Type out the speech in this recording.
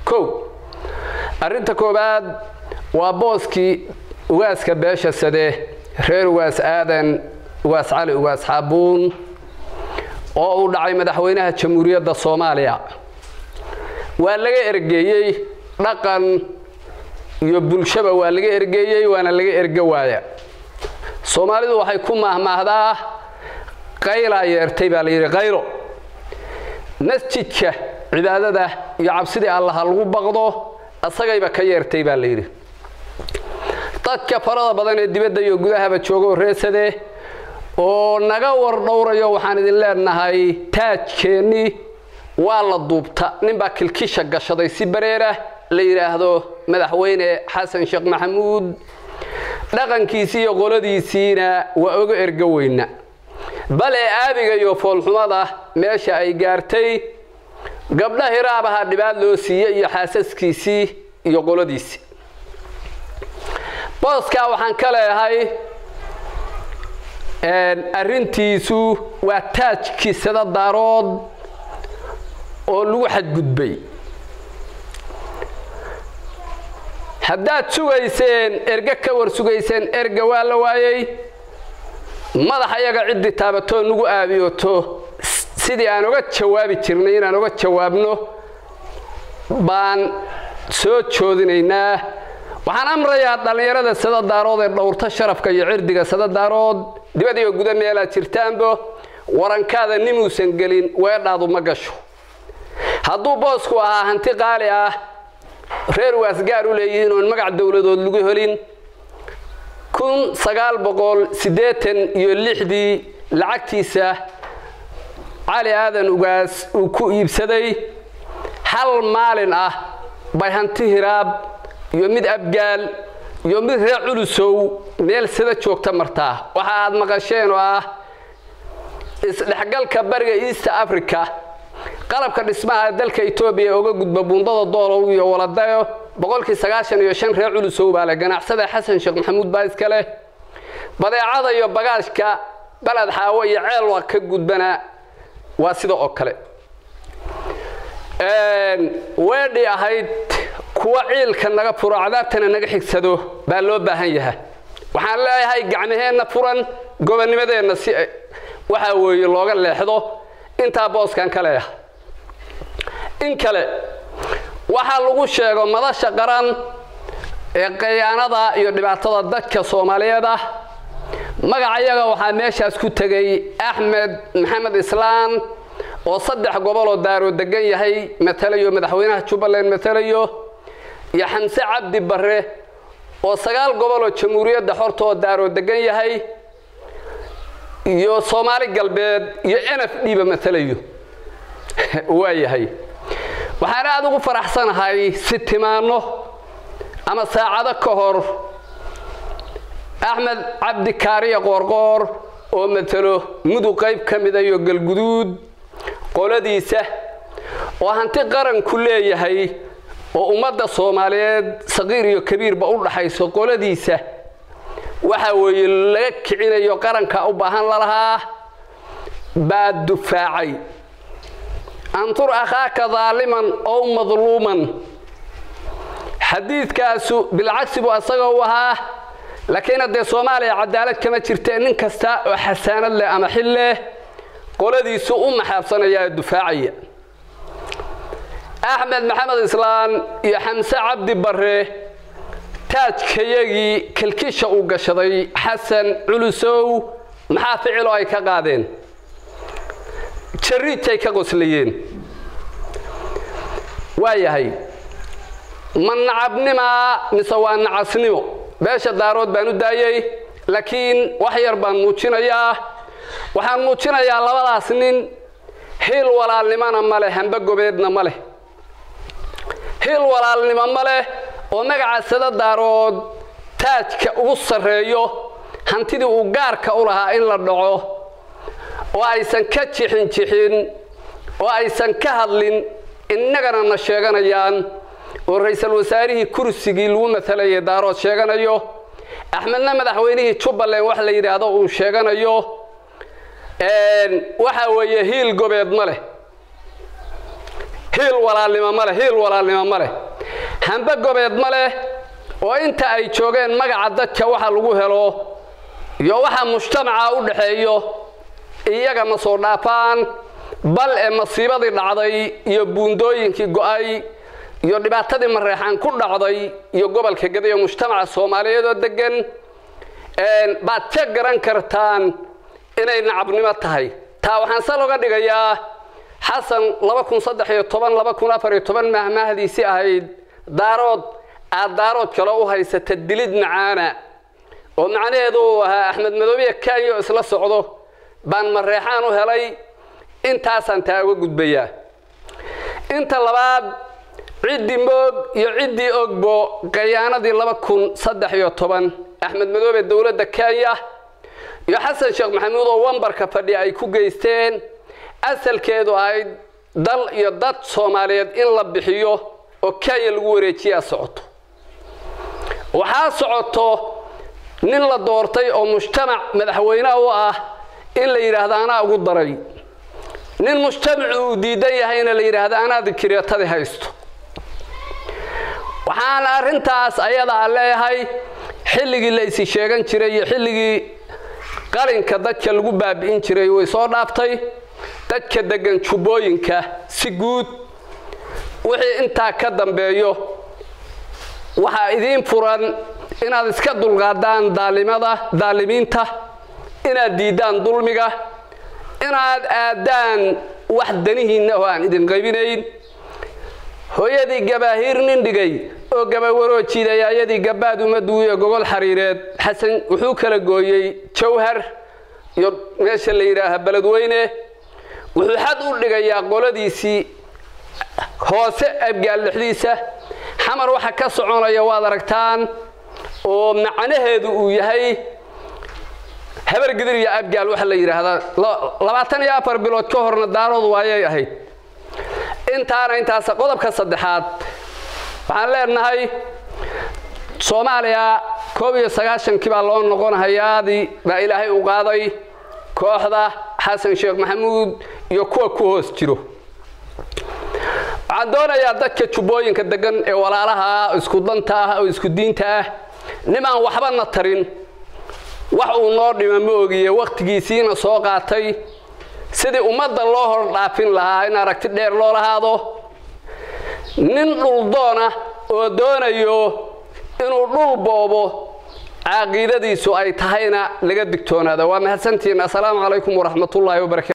كو أرنت كوباد وابوسكي واسك باشا سده رير واس آدن واس علي واس حابون oo u dhacay madaxweynaha jamhuuriyadda Soomaaliya waa laga ergeeyay dhaqan iyo bulshada waa laga ergeeyay waana laga ergawaaya Soomaalidu waxay ku mahmaahdaa qayla yeertay baa la yiri qaylo masjidka cibaadada iyo cabsida Allah lagu baqdo asagayba ka yeertay baa la yiri dadka farada badan ee dibadda iyo gudaha jooga reesade oo naga war dhowrayo waxaan idin leenahay taajkeeni waa la duubta ninba kilkisha gashaday si bareera la yiraahdo madaxweyne Xasan Sheekh Maxamuud dhaqankiisa iyo qoladiisina waa uga ergaweyna bale aabiga iyo foolxumada meesha ay gaartay gabdhaha hiraabaha dhibaad loo siiyay iyo xaasaskiisii iyo qoladiisii booska waxaan ka leeyahay arintiisu waa taajkiisada daarood oo lagu xadgudbay haddaad sugayseen erga ka war sugayseen erga waa la waayay madax ayaga ciddi taabato nagu aabiyoto sidii aan uga jawaabi jirnay inaan uga jawaabno baan soo joodinaynaa waxaan amrayaa dhalinyarada sida daarood ee dhowrta sharafka iyo cirdiga sida daarood dibadda iyo gudaha meelaha jirtaanbo warankaada nimuusan gelin weedhaadu ma gasho hadduu boosku ahaa hanti qaali ah reer waasgaar u leeyihiin oo magac dawladood lagu helin 1986 lacagtiisa cali aadan ugaas uu ku iibsaday hal maalin ah bay hanti hiraab iyo mid abgaal iyo mid reer culusow meel sida joogta martaa waxa aad maqasheen oo ah isdhexgalka bariga East Africa qalabka dhismaha dalka Itoobiya oo gudba buundada doolow iyo waladayo 95 reer culusow baa la ganacsada Xasan Sheekh Maxamuud baa iskale badeecada iyo bagaashka balad xaawo iyo ceel waa ka gudbana waa sida oo kale weedhi ahayd kuwa ciilka naga furo cadaabtana naga xigsado baa loo baahan yahay waxaan leeyahay gacmaheena furan gobonimadeena si waxa weeye looga leexdo inta booskan kale ah in kale waxa lagu sheego madasha qaran ee qiyaanada iyo dhibaatada dadka Soomaaliyeed ah magacayaga waxa meeshaas ku tagay Axmed Maxamed Islaan oo 3 gobol oo daaro degan yahay matalayo madaxweynaha Jubbaland matalayo يا حمزة عبد بره وسجال قبل الجمهورية حرته دارو دقن يهاي يو صومالي قلبي يا أنا في ديبة مثليه ويا هاي وحنا هذا فرح سنة هاي 6 مانو أما ساعة كهر أحمد عبد كاري قرقر ومثله مدو قيب كم إذا يقل جدود قلديسه وهنتقرن كله هاي وأمد الصوماليات صغير وكبير بقول حيث قلديسه وحاول لك عين يقرن كأبهان لها بعد دفاعي أنظر أخاك ظالما أو مظلوما حديث كاسو بالعكس بأصغوها لكن الدي صومالي عدالة كما ترتين كستا وحسانا لأمحله قلديسه حابسنا يا الدفاعية أحمد محمد إسلام يا حمزة عبد بره تاج كيجي كلكيشة وقشري حسن علوسو محافعلو أي كقادين شريتي كقسليين ويا هي من عبني ما نسوان عصنيو باش الدارود بانو دايي لكن وحير بان موتشينا يا وحان موتشينا يا لبدا سنين هيل ولا لمانا ماله هنبقو بيدنا ماله هيل ولا لمانا ماله ومقع سيدا دارود تاجك وصريو هانتيدي وقارك أولها إن لردعو وأيسان كتشحين تشحين وأيسان كهدلين إننا نشيغان أيان والرئيس الوزاري كرسيجي لو مثلا يدارود شيغان أيو أحمدنا مدحوينيه تشوبالين وحلا يرادو شيغان أيو waxa weeye hiil gobeed ma leh هيل ولا لما ماله هنبا قبيد ماله وإنت أي شوغين مقع دادك وحا لغو هلو يو وحا مجتمعا ودحيو إياقا مصور دافان بل مصيبة دي دعضي يو بوندوين كي قوأي يو دباتة دي مريحان كل دعضي يو قبل كيقضي يو مجتمع الصومالية دو دقن بعد تقران كرتان إنay nacabnimo tahay taa waxaan sal uga dhigayaa xasan 2013 mahmaahdiisi ahayd daarood kale u haysata dilid macaana oo macnaheedu ahaa Axmed Madoobe Kaayo isla socdo baan mareexaan u helay intaasan taago gudbaya inta labaad cidi moog iyo cidi ogbo qayaanadii 2013 Axmed Madoobe dawladda Kaayo يا حسن شيخ محمود وانبر كفدي أي كوجيستين أسأل كده أي ضل يضط صوماليات إن لبحيه وكاي الوريتي أصعد وحاصعته نلا دورتي أو مجتمع مدحوينا وآه إلا يرهدانا أقول ضري نين مجتمع وديدي هين اللي يرهدانا ذكريات هذه هيستو وحانا رنتاس أيضا عليه هاي حلقي اللي يسيشيغان شري حلقي qalinka dadka lagu baabi'in jiray way soo dhaaftay dadka degan jubooyinka si guud wixii inta ka dambeeyo waxa idin furan inaad iska dulqaadaan daalimiinta inaad diidaan dulmiga inaad aadaan wax danihiina oo aan idin qaybinayn hooyadii gabaahir nin dhigay oo gabaawaro jiidayayadii gabaad umaduuyo gogol xariireed xasan wuxuu kala gooyay jawhar iyo meesha la yiraahdo baladweyne wuxuu xad u dhigayaa qoladiisii hoose abgaal lixdiisa xamar waxa ka soconaya waad aragtaan oo macnaheedu uu yahay habar gidir iyo abgaal waxa la yiraahdo 24 bilood ka horna daarood waayay ahayd intaas qodobka saddexaad waxaan leenahay Soomaaliya 19 baa loo noqonahayaadi baa Ilaahay u qaaday kooxda Xasan Sheekh Maxamuud iyo kuwa ku hoos jiro waxaan doonayaa dadka jubooyinka degan ee walaalaha isku danta ah oo isku diinta ah nimaan waxba na tarin wax uu noo dhima ma ogiye waqtigiisiina soo qaatay sidii ummadda loo hor dhaafin lahaa in aragti dheer loo lahaado nin dhul doona oo doonayo inuu dhul boobo caaqidadiisu ay tahayna laga digtoonaado waa mahadsantiin assalaamu calaykum waraxmatullaahi wabarakaatuh